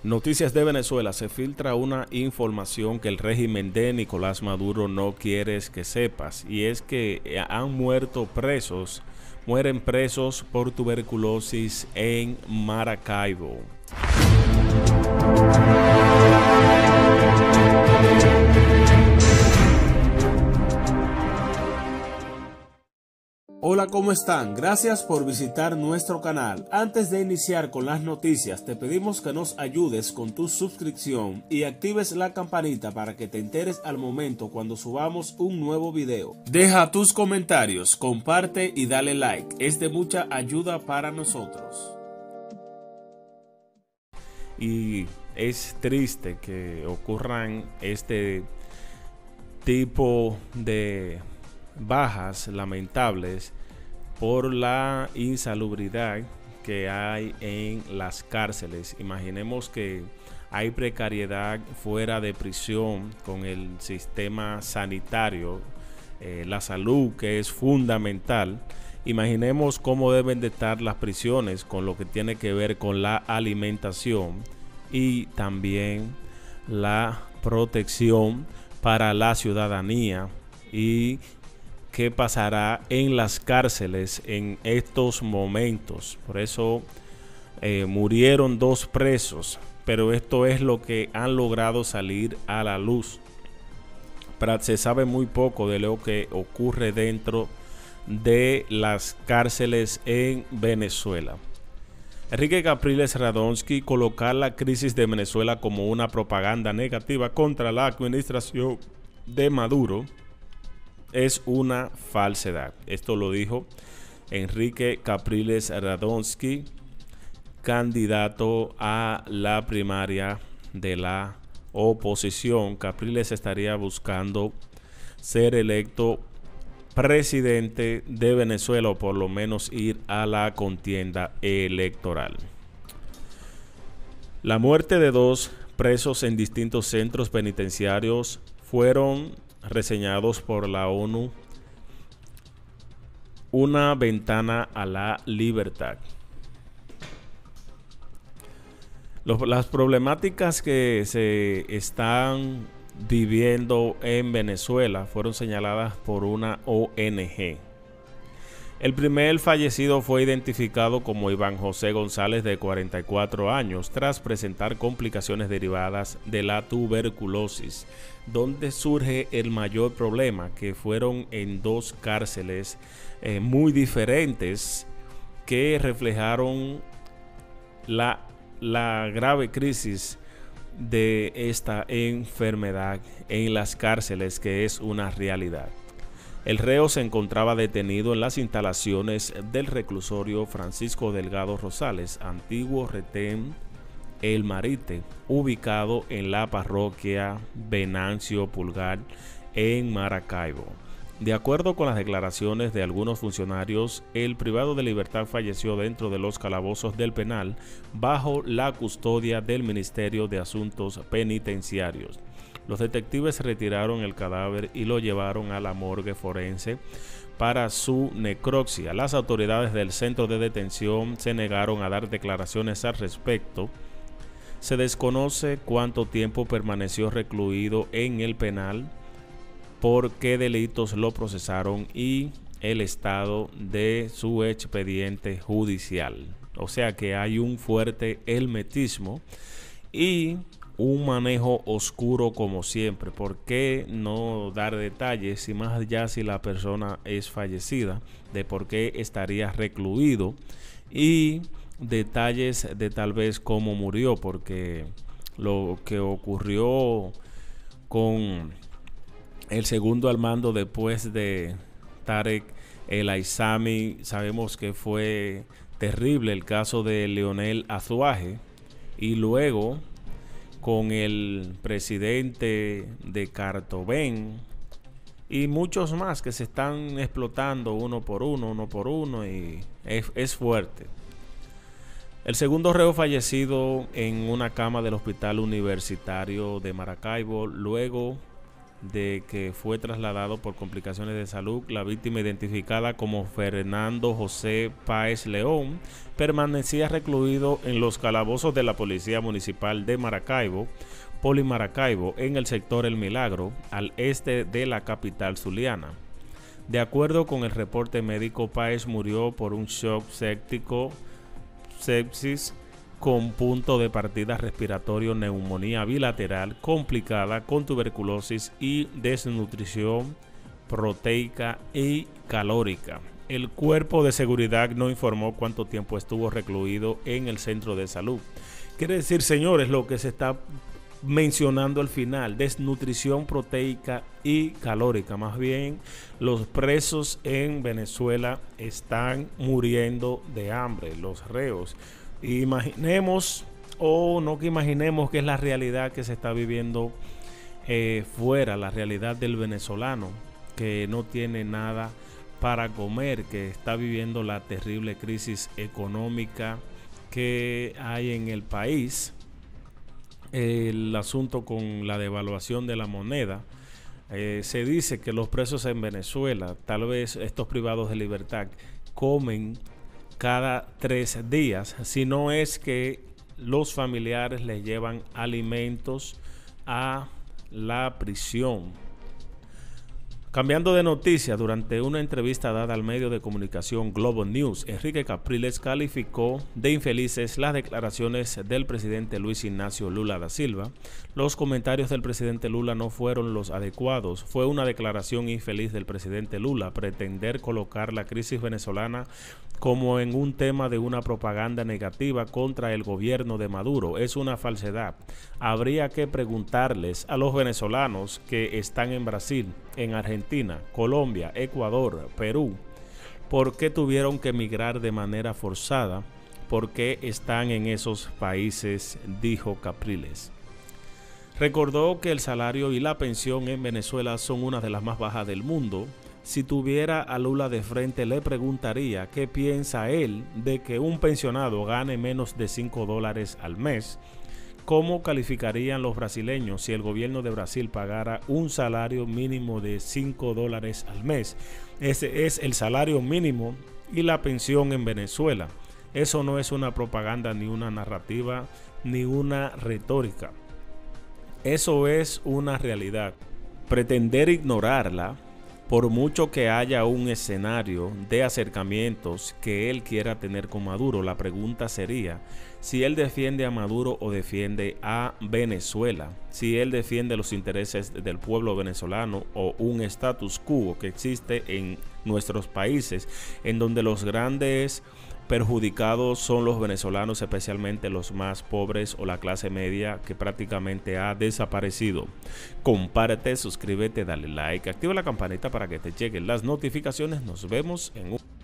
Noticias de Venezuela. Se filtra una información que el régimen de Nicolás Maduro no quiere que sepas, y es que mueren presos por tuberculosis en Maracaibo. Hola, ¿cómo están? Gracias por visitar nuestro canal. Antes de iniciar con las noticias, te pedimos que nos ayudes con tu suscripción y actives la campanita para que te enteres al momento cuando subamos un nuevo video. Deja tus comentarios, comparte y dale like. Es de mucha ayuda para nosotros. Y es triste que ocurran este tipo de bajas lamentables por la insalubridad que hay en las cárceles. Imaginemos que hay precariedad fuera de prisión con el sistema sanitario, la salud, que es fundamental. Imaginemos cómo deben de estar las prisiones con lo que tiene que ver con la alimentación y también la protección para la ciudadanía, y qué pasará en las cárceles en estos momentos. Por eso murieron 2 presos, pero esto es lo que han logrado salir a la luz. Pero se sabe muy poco de lo que ocurre dentro de las cárceles en Venezuela. Enrique Capriles Radonsky colocar la crisis de Venezuela como una propaganda negativa contra la administración de Maduro es una falsedad. Esto lo dijo Enrique Capriles Radonsky, candidato a la primaria de la oposición. Capriles estaría buscando ser electo presidente de Venezuela, o por lo menos ir a la contienda electoral. La muerte de 2 presos en distintos centros penitenciarios fueron reseñados por la ONU una ventana a la libertad. Las problemáticas que se están viviendo en Venezuela fueron señaladas por una ONG. El primer fallecido fue identificado como Iván José González, de 44 años, tras presentar complicaciones derivadas de la tuberculosis, donde surge el mayor problema, que fueron en 2 cárceles muy diferentes, que reflejaron la grave crisis de esta enfermedad en las cárceles, que es una realidad. El reo se encontraba detenido en las instalaciones del reclusorio Francisco Delgado Rosales, antiguo retén El Marite, ubicado en la parroquia Venancio Pulgar en Maracaibo. De acuerdo con las declaraciones de algunos funcionarios, el privado de libertad falleció dentro de los calabozos del penal bajo la custodia del Ministerio de Asuntos Penitenciarios. Los detectives retiraron el cadáver y lo llevaron a la morgue forense para su necropsia. Las autoridades del centro de detención se negaron a dar declaraciones al respecto. Se desconoce cuánto tiempo permaneció recluido en el penal, por qué delitos lo procesaron y el estado de su expediente judicial. O sea que hay un fuerte hermetismo y un manejo oscuro, como siempre. ¿Por qué no dar detalles, y más allá si la persona es fallecida, de por qué estaría recluido, y detalles de tal vez cómo murió? Porque lo que ocurrió con el segundo al mando después de Tarek El Aissami, sabemos que fue terrible, el caso de Leonel Azuaje, y luego con el presidente de Cartobén y muchos más que se están explotando uno por uno, y es fuerte. El segundo reo fallecido en una cama del Hospital Universitario de Maracaibo luego de que fue trasladado por complicaciones de salud. La víctima, identificada como Fernando José Páez León, permanecía recluido en los calabozos de la Policía Municipal de Maracaibo, Poli Maracaibo, en el sector El Milagro, al este de la capital zuliana. De acuerdo con el reporte médico, Páez murió por un shock séptico, sepsis, con punto de partida respiratorio, neumonía bilateral complicada con tuberculosis y desnutrición proteica y calórica. El cuerpo de seguridad no informó cuánto tiempo estuvo recluido en el centro de salud. Quiere decir, señores, lo que se está mencionando al final: desnutrición proteica y calórica. Más bien, los presos en Venezuela están muriendo de hambre, los reos. Imaginemos, o no que imaginemos, que es la realidad que se está viviendo fuera, la realidad del venezolano que no tiene nada para comer, que está viviendo la terrible crisis económica que hay en el país. El asunto con la devaluación de la moneda. Se dice que los presos en Venezuela, tal vez estos privados de libertad, comen cada 3 días, si no es que los familiares les llevan alimentos a la prisión. Cambiando de noticia, durante una entrevista dada al medio de comunicación Globo News, Enrique Capriles calificó de infelices las declaraciones del presidente Luis Ignacio Lula da Silva. Los comentarios del presidente Lula no fueron los adecuados. Fue una declaración infeliz del presidente Lula pretender colocar la crisis venezolana como en un tema de una propaganda negativa contra el gobierno de Maduro. Es una falsedad. Habría que preguntarles a los venezolanos que están en Brasil, en Argentina, Colombia, Ecuador, Perú, por qué tuvieron que emigrar de manera forzada, por qué están en esos países, dijo Capriles. Recordó que el salario y la pensión en Venezuela son una de las más bajas del mundo. Si tuviera a Lula de frente, le preguntaría qué piensa él de que un pensionado gane menos de $5 al mes. ¿Cómo calificarían los brasileños si el gobierno de Brasil pagara un salario mínimo de $5 al mes? Ese es el salario mínimo y la pensión en Venezuela. Eso no es una propaganda, ni una narrativa, ni una retórica. Eso es una realidad. Pretender ignorarla, por mucho que haya un escenario de acercamientos que él quiera tener con Maduro, la pregunta sería si él defiende a Maduro o defiende a Venezuela, si él defiende los intereses del pueblo venezolano o un status quo que existe en nuestros países, en donde los grandes perjudicados son los venezolanos, especialmente los más pobres o la clase media, que prácticamente ha desaparecido. Compárate, suscríbete, dale like, activa la campanita para que te lleguen las notificaciones. Nos vemos en un